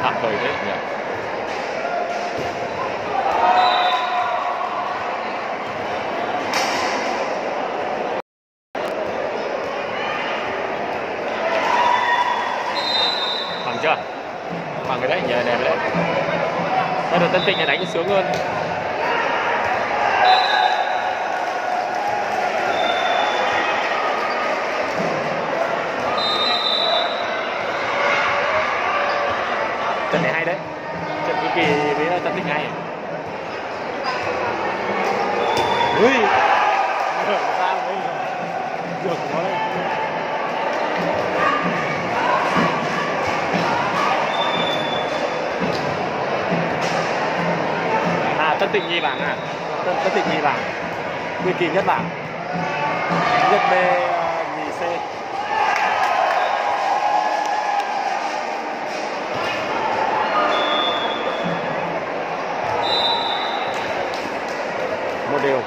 tạm thời thế nhỉ. Bằng chưa? Bằng cái đấy, nhờ đẹp đấy. Bây giờ Tân Thịnh này đánh sướng hơn. Trận này hay đấy. Trận Kỳ Kỳ với Tân Thịnh hay. Ui. Được sao đấy. Được quá đấy. Tân Thịnh nhì bảng à? Tân Thịnh nhì bảng. Kỳ Kỳ nhất bảng. Nhất B nhì C. Một điều.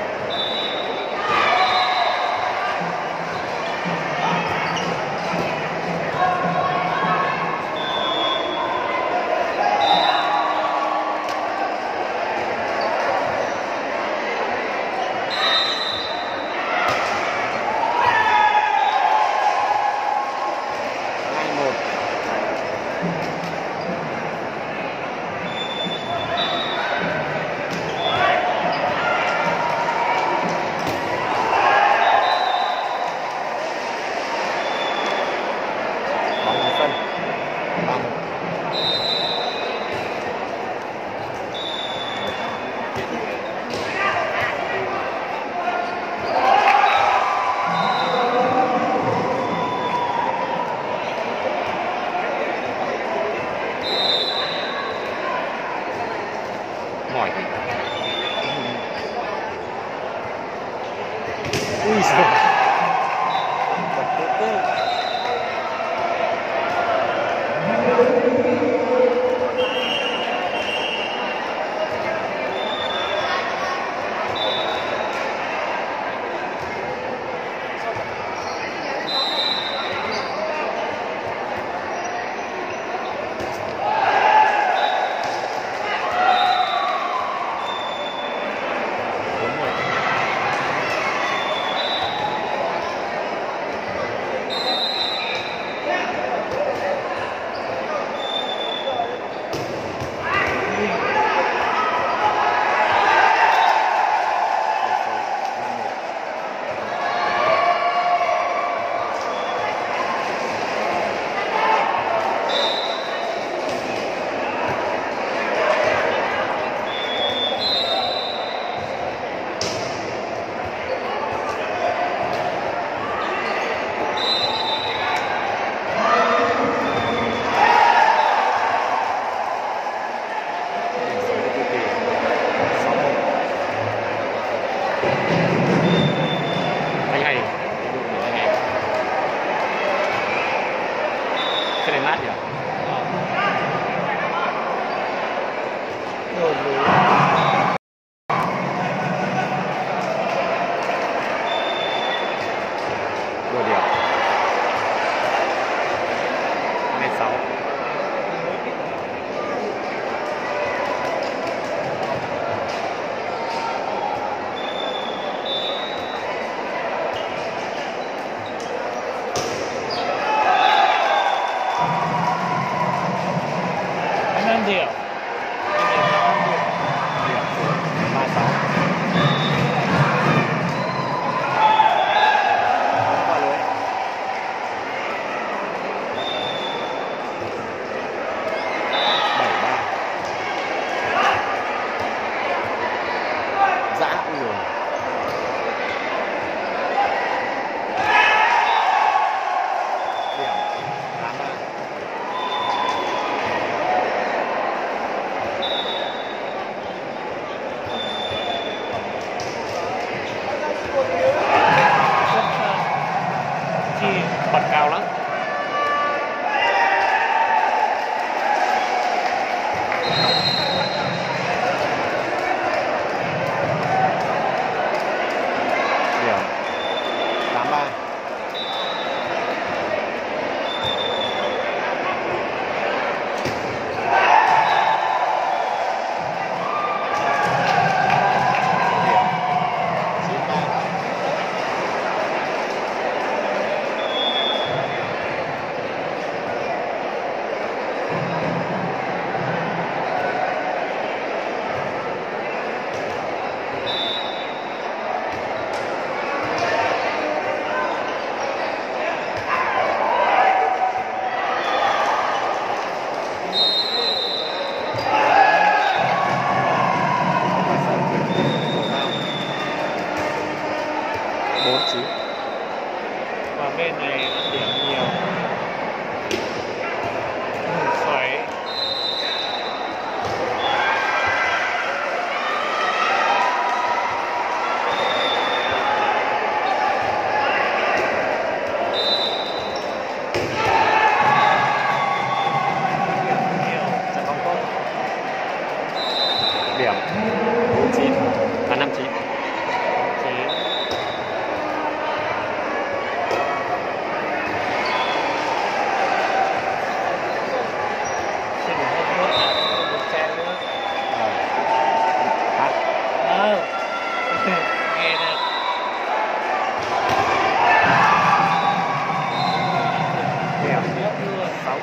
Mỏi. Ui giời. Bật tốt tốt.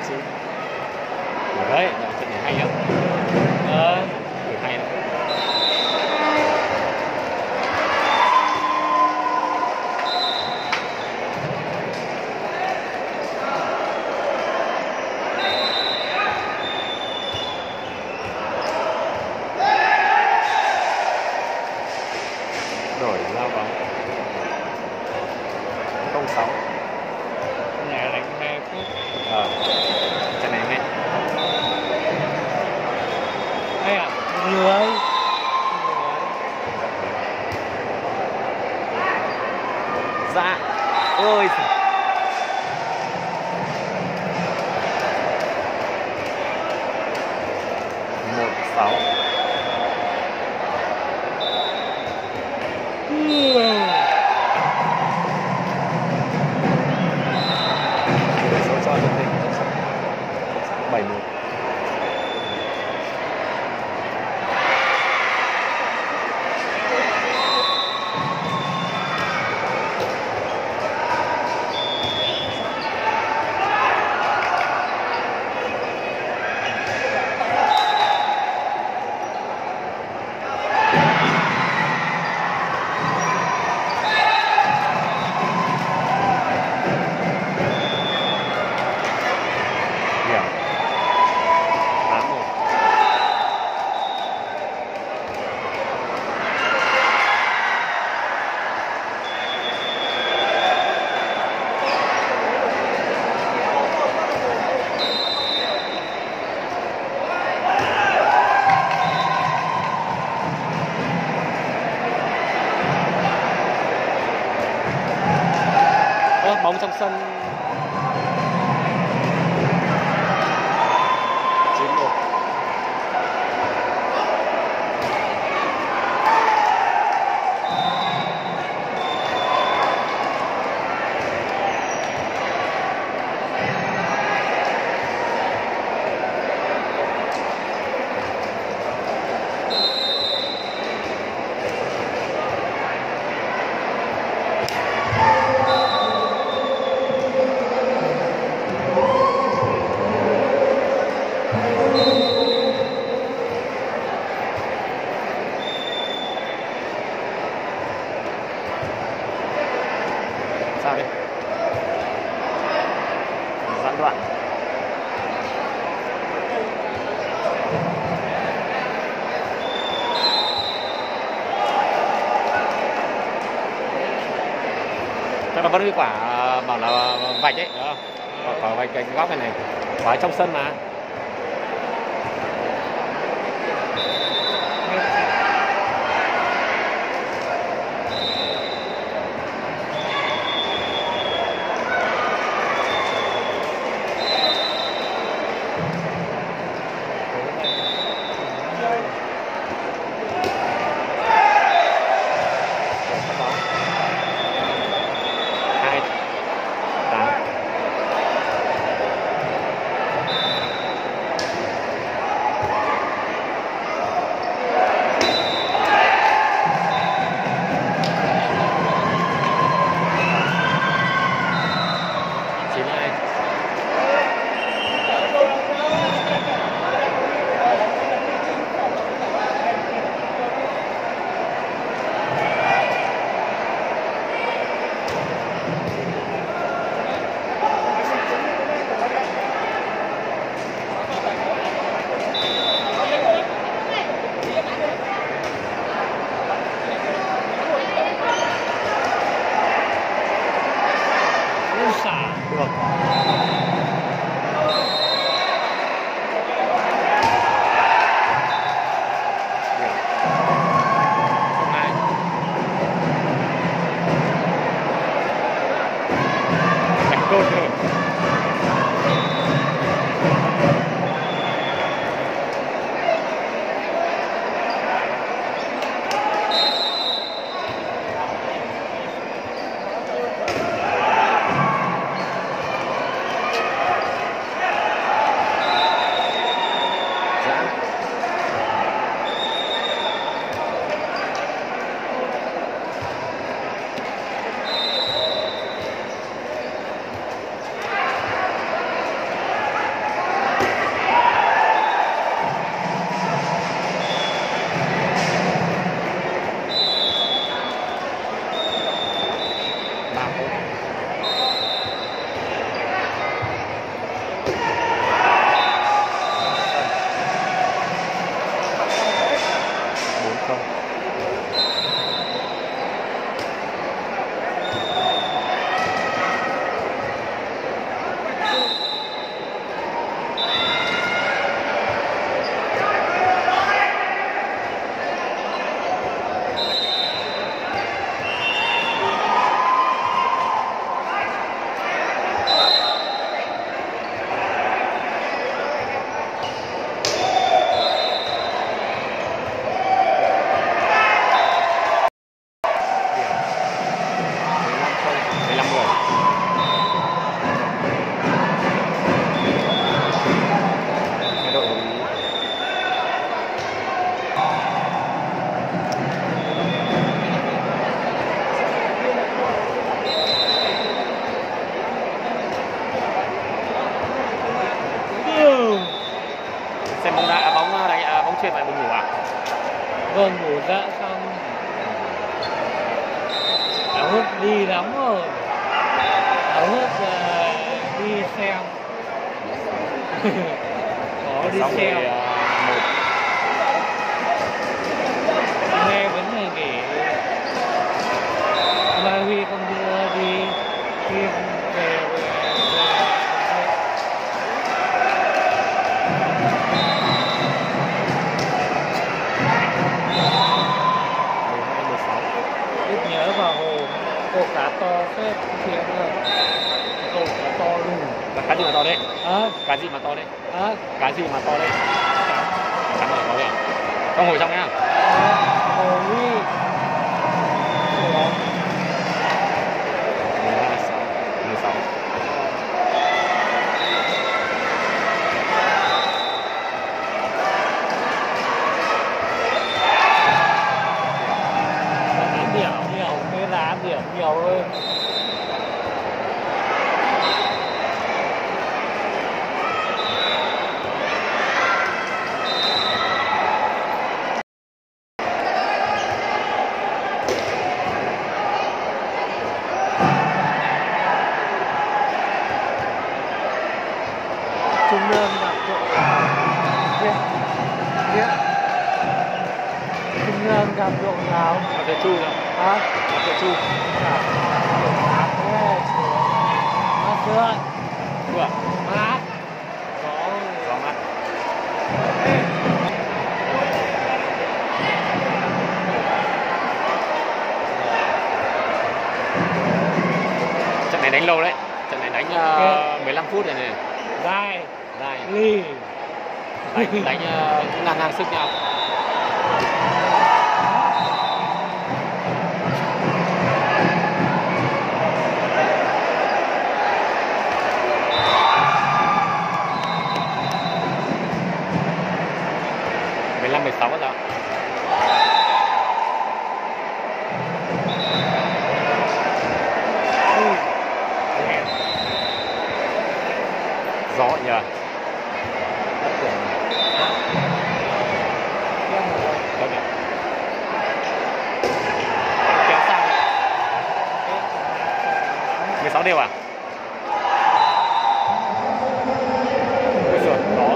chứ. Đấy, trận này hay lắm. Hay lắm. Đổi lao bóng 06. Nhà đánh 2 phút. Trận này hay. Hay à? Lưới. Dạ. Ôi. 1-6. Số cho Nhật Thịnh 7-1. Điểm 8-1. Bóng trong sân 9-1. Sao đi? Gián đoạn. Chắc là vẫn cái quả bảo là vạch đấy, đúng không? Quả vạch cái góc này quả trong sân mà. bóng đá bóng đánh bóng chuyền phải buồn ngủ à? Vâng, ngủ dậy xong háo hức đi lắm rồi, háo hức đi xem. Có đi xem. Nghe vẫn là nghỉ. Mai Huy con đưa đi về Đức nhớ vào hồ cột cá to phết thiệt rồi, cột cá to luôn. Là cá gì mà to đấy? Cá gì mà to đấy? Cá gì mà to đấy? Cá mà to đấy à? Con ngồi trong nhá. Hồ Huy 16. nhiều cái lá điểm nhiều hơn. Trung Lương gặp đội Trung Lương gặp đội nào? Gặp đội Chu rồi. Hả? Gặp đội Chu. Mát chưa? Chưa. Mát. Có mát. Trận này đánh lâu đấy. Trận này đánh 15 phút rồi này. Dai. Ly. Đánh ngang sức nhau. Năm 16 rồi. Gió nhờ. Kéo sang 16 đều à? Ôi giời, gió.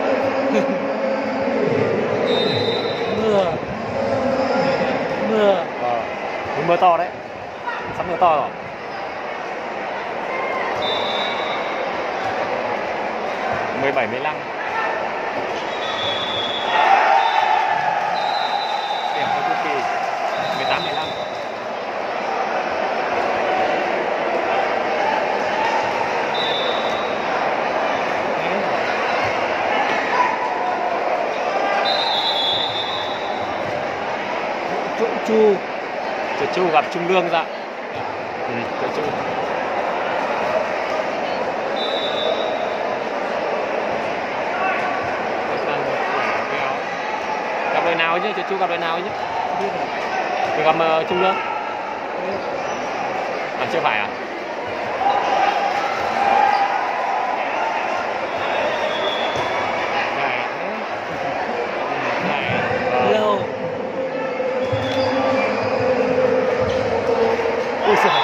Mưa to đấy, sắp mưa to rồi. Mười 17, 15. Điểm của Chu Kỳ 18, 15. Chu gặp Trung Lương ra. Chu. Gặp đội nào chứ? Chu gặp đội nào chứ? Gặp Trung Lương. Chưa phải à? Lâu. Ui giời.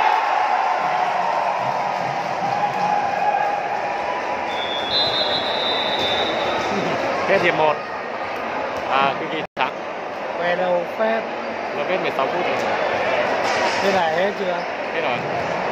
Hết hiệp 1. Cái ghi thắng. Về đầu phép. Nó hết 16 phút rồi. Thế này hết chưa? Hết rồi.